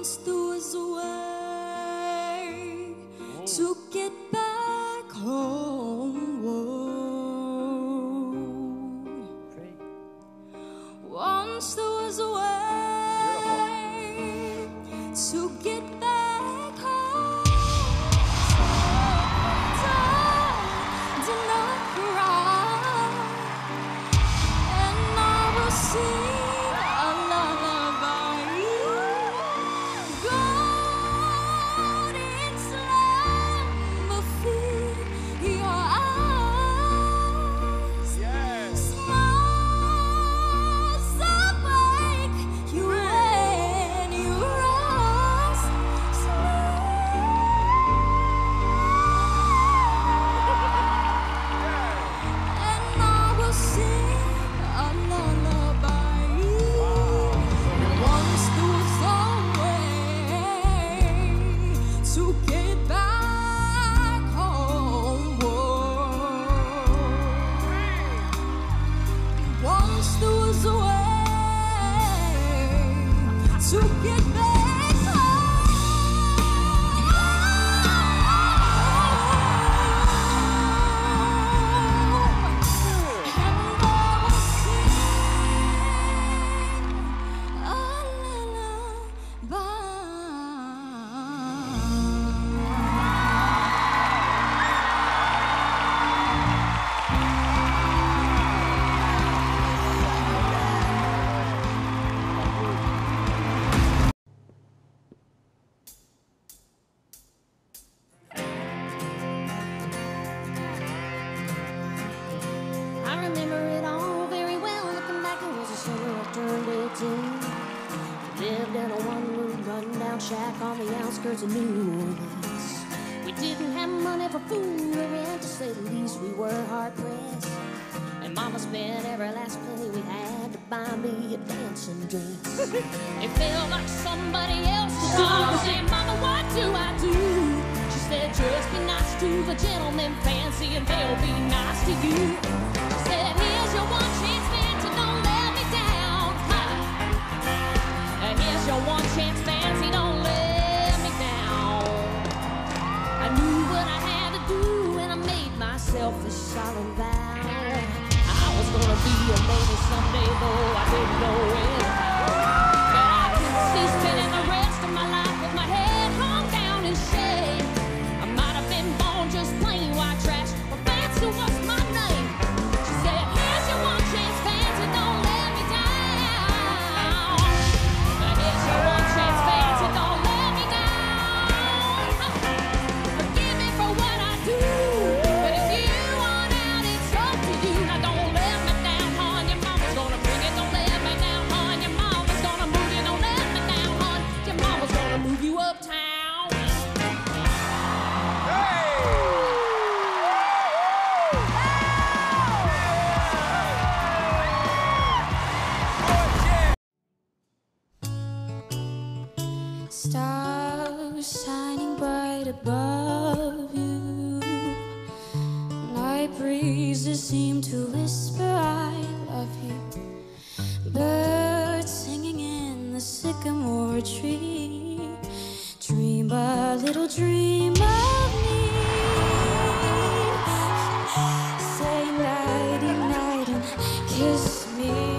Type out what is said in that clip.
Once there was a way to get back homeward. Once there was a way to get back home. So do not cry, and I will sing a lullaby. Golden slumber, fill your eyes. Smiles awake you when you rise. And I will sing a lullaby. Once there was a way to get back homeward. Once there was a way to get back home. And I will sing a lullaby. I remember it all very well. Looking back, it was the summer I turned 18. Lived in a one-room, run-down shack on the outskirts of New Orleans. We didn't have money for food or rent, to say the least. We were hard-pressed, and Mama spent every last penny we had to buy me a dancing dress. It felt like somebody else's song. I said, Mama, what do I do? She said, just be nice to the gentlemen fancy, and they'll be nice to you. She said, here's your one chance, fancy, don't let me down. And here's your one chance, fancy, don't let me down. I knew what I had to do, and I made myself a solemn vow. I was gonna be a lady someday, though I didn't know it. But I couldn't see spending the rest of my life with my head hung down in shame. I might have been born just plain white trash, but fancy was my name. She said, here's your one chance, fancy, don't let me down. Here's your one chance, fancy, don't let me down. Forgive me for what I do, but if you want out, it's up to you. Now don't let me down, hon. Your mama's gonna bring it. Don't let me down, hon. Your mama's gonna move you. Don't let me down, hon. Your mama's gonna move you uptown. Stars shining bright above you. Night breezes seem to whisper, I love you. Birds singing in the sycamore tree. Dream a little dream of me. Say nighty night and kiss me.